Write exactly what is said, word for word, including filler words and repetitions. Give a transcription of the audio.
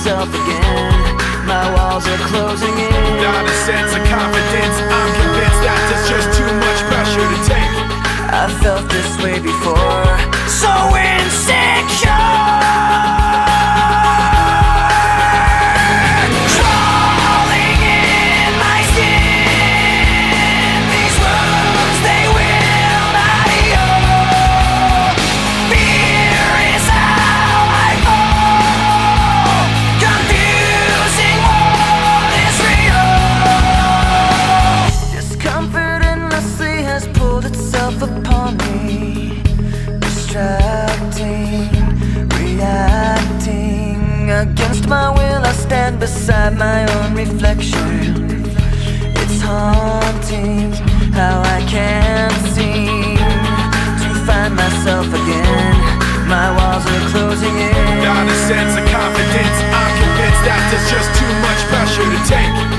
myself again. My walls are closing in. Without a sense of confidence, I'm convinced that there's just too much pressure to take. I felt this way before, so insecure. Crawling in my skin, these wounds, they will not heal. Fear is how I fall, confusing what is real. Discomfort endlessly has pulled itself upon me, distracting, reacting. Against my will I stand beside my own reflection. It's haunting how I can't seem to find myself again. My walls are closing in. Without a sense of confidence, I'm convinced that there's just too much pressure to take.